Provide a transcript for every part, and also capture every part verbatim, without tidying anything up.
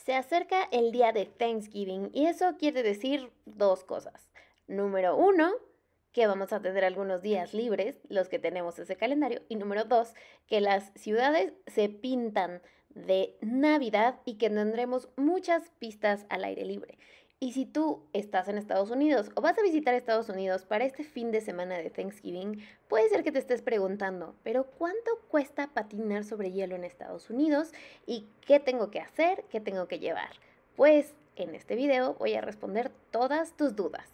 Se acerca el día de Thanksgiving y eso quiere decir dos cosas. Número uno, que vamos a tener algunos días libres, los que tenemos ese calendario. Y número dos, que las ciudades se pintan de Navidad y que tendremos muchas pistas al aire libre. Y si tú estás en Estados Unidos o vas a visitar Estados Unidos para este fin de semana de Thanksgiving, puede ser que te estés preguntando, pero ¿cuánto cuesta patinar sobre hielo en Estados Unidos? ¿Y qué tengo que hacer? ¿Qué tengo que llevar? Pues en este video voy a responder todas tus dudas.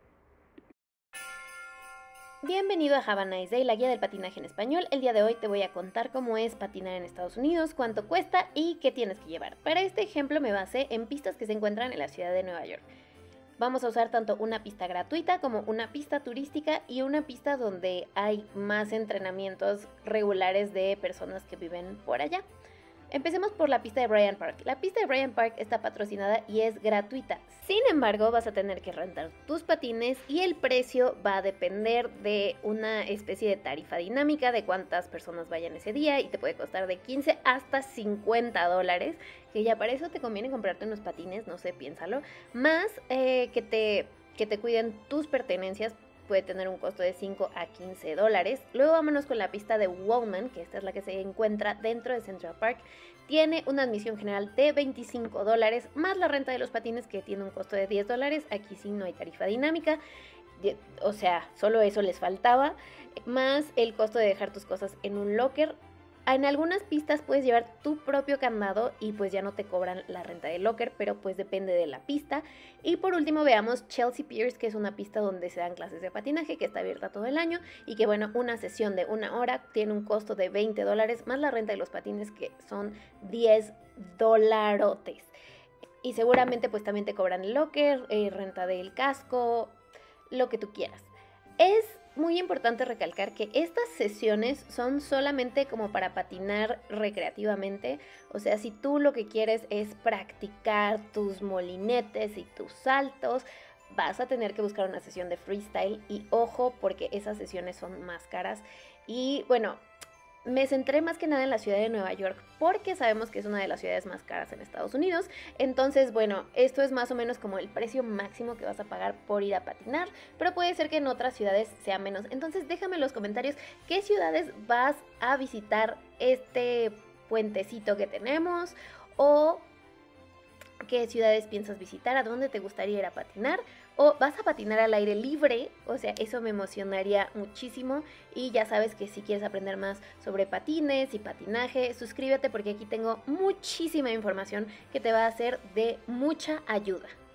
Bienvenido a Have a Nice Day, la guía del patinaje en español. El día de hoy te voy a contar cómo es patinar en Estados Unidos, cuánto cuesta y qué tienes que llevar. Para este ejemplo me basé en pistas que se encuentran en la ciudad de Nueva York. Vamos a usar tanto una pista gratuita como una pista turística y una pista donde hay más entrenamientos regulares de personas que viven por allá. Empecemos por la pista de Bryant Park. La pista de Bryant Park está patrocinada y es gratuita. Sin embargo, vas a tener que rentar tus patines y el precio va a depender de una especie de tarifa dinámica de cuántas personas vayan ese día y te puede costar de quince hasta cincuenta dólares, que ya para eso te conviene comprarte unos patines, no sé, piénsalo, más eh, que, te, que te cuiden tus pertenencias. Puede tener un costo de cinco a quince dólares. Luego vámonos con la pista de Walman, que esta es la que se encuentra dentro de Central Park. Tiene una admisión general de veinticinco dólares, más la renta de los patines que tiene un costo de diez dólares. Aquí sí no hay tarifa dinámica, o sea, solo eso les faltaba, más el costo de dejar tus cosas en un locker. En algunas pistas puedes llevar tu propio candado y pues ya no te cobran la renta del locker, pero pues depende de la pista. Y por último veamos Chelsea Piers, que es una pista donde se dan clases de patinaje, que está abierta todo el año y que bueno, una sesión de una hora tiene un costo de veinte dólares más la renta de los patines, que son diez dolarotes. Y seguramente pues también te cobran el locker, eh, renta del casco, lo que tú quieras. Es muy importante recalcar que estas sesiones son solamente como para patinar recreativamente. O sea, si tú lo que quieres es practicar tus molinetes y tus saltos, vas a tener que buscar una sesión de freestyle. Y ojo, porque esas sesiones son más caras. Y bueno, me centré más que nada en la ciudad de Nueva York porque sabemos que es una de las ciudades más caras en Estados Unidos. Entonces, bueno, esto es más o menos como el precio máximo que vas a pagar por ir a patinar, pero puede ser que en otras ciudades sea menos. Entonces, déjame en los comentarios qué ciudades vas a visitar este puentecito que tenemos, o qué ciudades piensas visitar, a dónde te gustaría ir a patinar, o vas a patinar al aire libre. O sea, eso me emocionaría muchísimo. Y ya sabes que si quieres aprender más sobre patines y patinaje, suscríbete porque aquí tengo muchísima información que te va a ser de mucha ayuda.